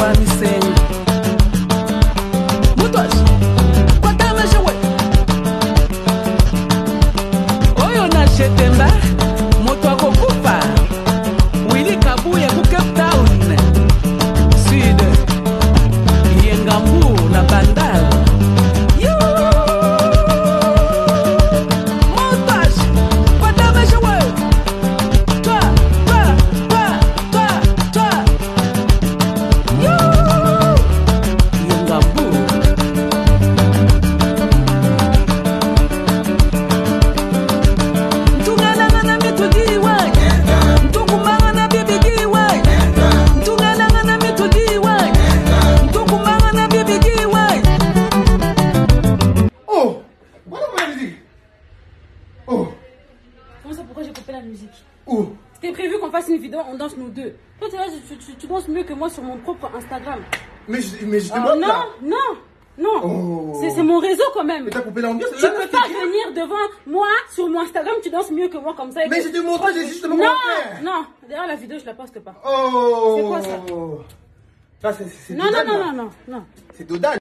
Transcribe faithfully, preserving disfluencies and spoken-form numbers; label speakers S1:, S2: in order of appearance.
S1: Shetemba, moto akokufa. Willy Kabuye ku Cape Town. Sud, Yengambu na Bandal. You, montage, madame Joe. Toi, toi, toi, toi, toi. You, Yengambu.
S2: Comment ça, pourquoi j'ai coupé la musique?
S3: Oh.
S2: C'était prévu qu'on fasse une vidéo, on danse nous deux. Toi, tu, vois, tu, tu, tu danses mieux que moi sur mon propre Instagram.
S3: Mais je, mais je te
S2: Oh,
S3: bloque
S2: non,
S3: là.
S2: non, non,
S3: Oh.
S2: c'est mon réseau quand même.
S3: Mais t'as coupé l'ambiance.
S2: Tu peux pas venir devant moi sur mon Instagram, tu danses mieux que moi comme ça.
S3: Mais
S2: que...
S3: je te montre, j'ai justement
S2: Non,
S3: montré.
S2: non, d'ailleurs la vidéo je la poste pas.
S3: Oh.
S2: C'est quoi ça?
S3: Ça, c'est
S2: Non, non, non, non, non, non.
S3: C'est Dodan.